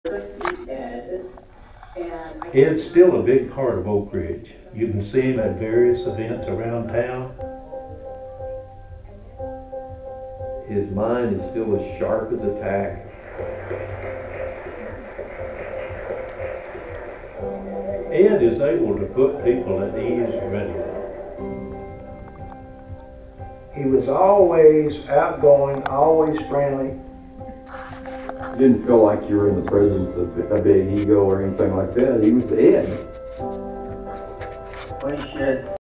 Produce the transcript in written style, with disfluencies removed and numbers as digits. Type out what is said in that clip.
Ed's still a big part of Oak Ridge. You can see him at various events around town. His mind is still as sharp as a tack. Ed is able to put people at ease readily. He was always outgoing, always friendly. You didn't feel like you were in the presence of a big ego or anything like that. He was Ed. When he shed